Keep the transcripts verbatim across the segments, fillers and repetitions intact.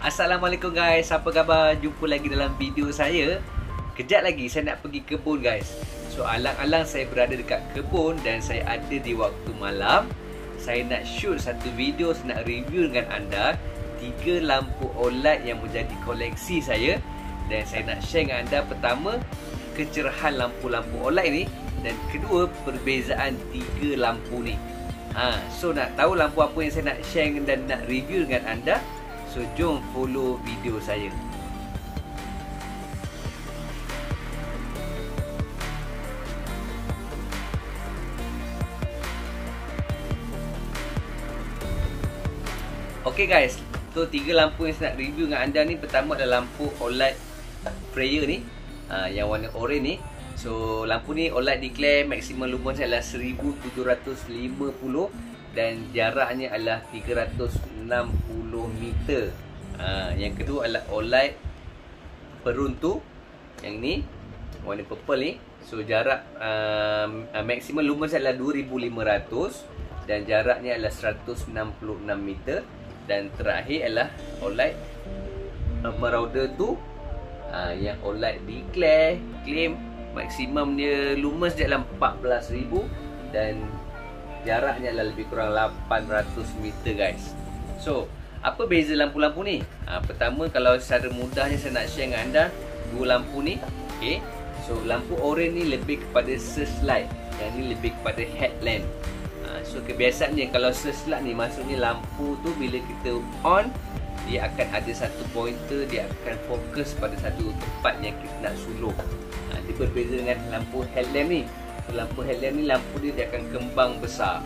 Assalamualaikum guys, apa khabar? Jumpa lagi dalam video saya. Kejap lagi saya nak pergi kebun guys. So alang-alang saya berada dekat kebun dan saya ada di waktu malam. Saya nak shoot satu video, saya nak review dengan anda tiga lampu O L E D yang menjadi koleksi saya. Dan saya nak share dengan anda pertama, kecerahan lampu-lampu O L E D ni. Dan kedua, perbezaan tiga lampu ni. ha, So nak tahu lampu apa yang saya nak share dan nak review dengan anda, so jom follow video saya. Okay guys, so tiga lampu yang saya nak review dengan anda ni. Pertama adalah lampu O L E D Freya ni, ha, yang warna oren ni. So lampu ni O L E D declare maximum lumen adalah seribu tujuh ratus lima puluh dan jaraknya adalah tiga ratus enam puluh meter. ha, Yang kedua adalah O L E D peruntu, yang ni warna purple ni. So jarak um, maximum lumen adalah dua ribu lima ratus dan jaraknya adalah seratus enam puluh enam meter. Dan terakhir adalah O L E D Marauder tu, ha, yang O L E D declare claim maksimum dia lumens dia dalam empat belas ribu dan jaraknya adalah lebih kurang lapan ratus meter guys. So apa beza lampu-lampu ni? Ha, pertama, kalau secara mudahnya saya nak share dengan anda dua lampu ni. Okay, so lampu oren ni lebih kepada searchlight, yang ni lebih kepada headlamp. ha, So kebiasaannya kalau searchlight ni, maksudnya lampu tu bila kita on, dia akan ada satu pointer, dia akan fokus pada satu tempat yang kita nak suluh. ha, Dia berbeza dengan lampu headlamp ni. So, lampu headlamp ni, lampu dia, dia akan kembang besar.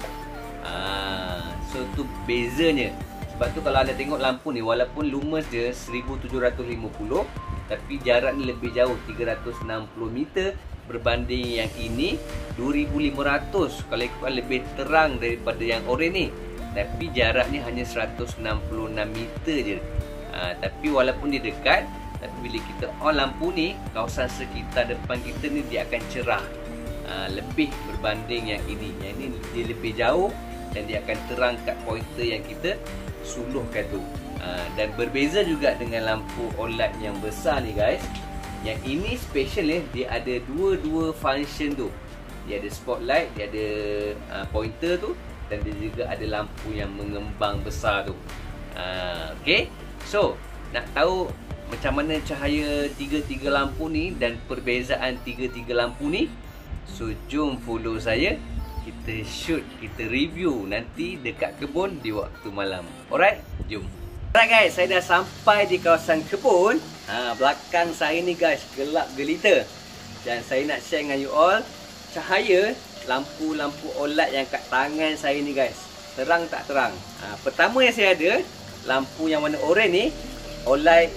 ha, So tu bezanya. Sebab tu kalau anda tengok lampu ni, walaupun lumens dia seribu tujuh ratus lima puluh, tapi jarak ni lebih jauh, tiga ratus enam puluh meter, berbanding yang ini dua ribu lima ratus. Kalau ikutkan lebih terang daripada yang oren ni, tapi jaraknya hanya seratus enam puluh enam meter je. ha, Tapi walaupun dia dekat, tapi bila kita on lampu ni, kawasan sekitar depan kita ni dia akan cerah. ha, Lebih berbanding yang ini. Yang ini dia lebih jauh dan dia akan terang kat pointer yang kita suluhkan tu. ha, Dan berbeza juga dengan lampu O L E D yang besar ni guys. Yang ini special ni, dia ada dua-dua function tu. Dia ada spotlight, dia ada uh, pointer tu, dan dia juga ada lampu yang mengembang besar tu. ha, Okay, so nak tahu macam mana cahaya tiga-tiga lampu ni dan perbezaan tiga-tiga lampu ni, so jom follow saya. Kita shoot, kita review nanti dekat kebun di waktu malam. Alright, jom. Alright guys, saya dah sampai di kawasan kebun. ha, Belakang saya ni guys, gelap gelita. Dan saya nak share dengan you all cahaya lampu-lampu O L E D yang kat tangan saya ni guys. Terang tak terang? ha, Pertama yang saya ada, lampu yang warna oren ni, O L E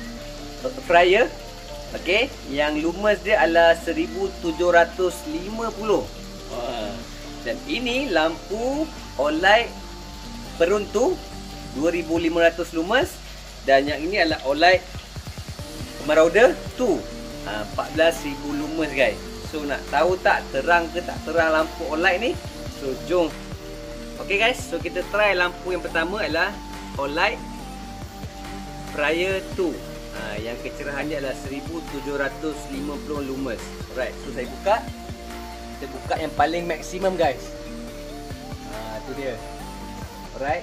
D Freya. Okay, yang lumens dia adalah seribu tujuh ratus lima puluh. ha, Dan ini lampu O L E D peruntu dua ribu lima ratus lumens. Dan yang ini adalah O L E D Marauder dua, ha, empat belas ribu lumens guys. So nak tahu tak terang ke tak terang lampu O L E D ni? So jom. Okay guys, so kita try lampu yang pertama adalah O L E D Freya dua, ha, yang kecerahan dia adalah seribu tujuh ratus lima puluh lumens. Alright, so saya buka. Kita buka yang paling maksimum guys. ha, Tu dia. Alright,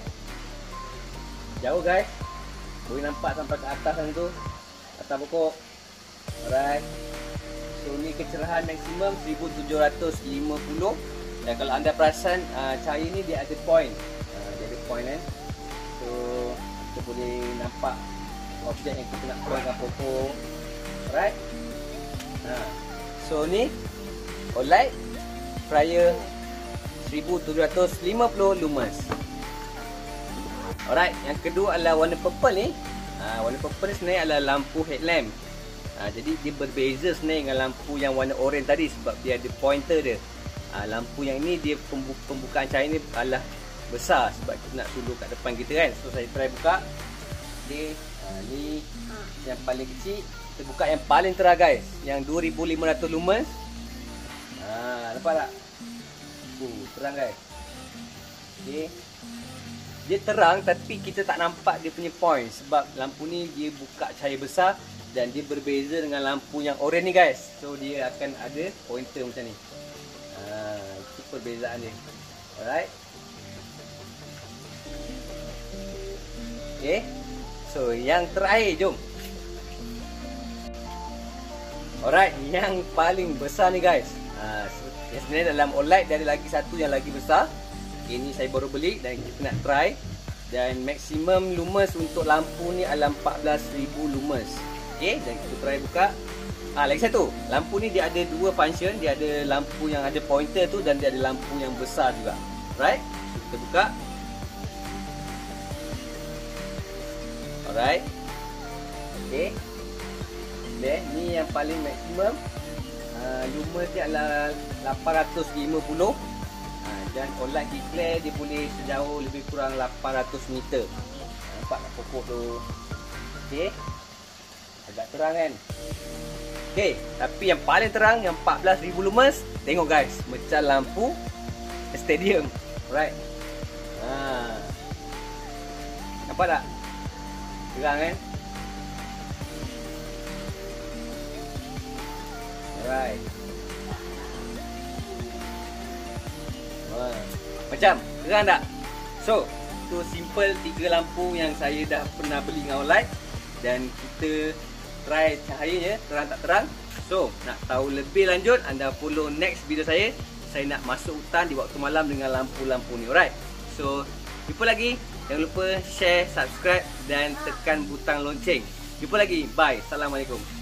jauh guys, boleh nampak sampai ke atas sana tu, atas pokok. Alright, so ni kecerahan maksimum seribu tujuh ratus lima puluh. Dan kalau anda perasan, uh, cahaya ni dia ada point. uh, Dia ada point kan. So kita boleh nampak objek yang kita nak keluarkan foto. Alright, ha. So ni O L E D Freya seribu tujuh ratus lima puluh lumens. Alright, yang kedua adalah warna purple ni. ha, Warna purple ni sebenarnya adalah lampu headlamp. ha, Jadi dia berbeza sebenarnya dengan lampu yang warna oren tadi, sebab dia ada pointer dia. ha, Lampu yang ini dia pembu pembukaan cahaya ni adalah besar, sebab kita nak suluh kat depan kita kan. So saya try buka. Okay, ha, ni yang paling kecil. Kita buka yang paling terang guys, yang dua ribu lima ratus lumens. ha, Nampak tak? Uh, terang guys. Okay, dia terang tapi kita tak nampak dia punya point sebab lampu ni dia buka cahaya besar dan dia berbeza dengan lampu yang oren ni guys. So dia akan ada pointer macam ni. Ha, itu perbezaan dia. Alright. Okay. So yang terakhir jom. Alright, yang paling besar ni guys. Ha, so, yang sebenarnya dalam OLED dia ada lagi satu yang lagi besar. Ini saya baru beli dan kita nak try. Dan maksimum lumens untuk lampu ni adalah empat belas ribu lumens. Okay, dan kita try buka. Ah, lagi satu, lampu ni dia ada dua function. Dia ada lampu yang ada pointer tu dan dia ada lampu yang besar juga. Right? Kita buka. Alright. Okay. Okay, ni yang paling maksimum. Uh, lumens dia adalah lapan ratus lima puluh. Uh, dan OLED declare dia boleh sejauh lebih kurang lapan ratus meter. Nampak tak pokok tu? Okay. Agak terang kan? Okay, tapi yang paling terang yang empat belas ribu lumens. Tengok guys, macam lampu stadium. Alright. Ha. Nampak tak? Terang kan? Alright. Wah. Macam terang tak? So, tu simple tiga lampu yang saya dah pernah beli dengan OLED. Dan kita try cahayanya, terang tak terang. So, nak tahu lebih lanjut, anda follow next video saya. Saya nak masuk hutan di waktu malam dengan lampu-lampu ni. Alright. So, jumpa lagi. Jangan lupa share, subscribe dan tekan butang lonceng. Jumpa lagi. Bye. Assalamualaikum.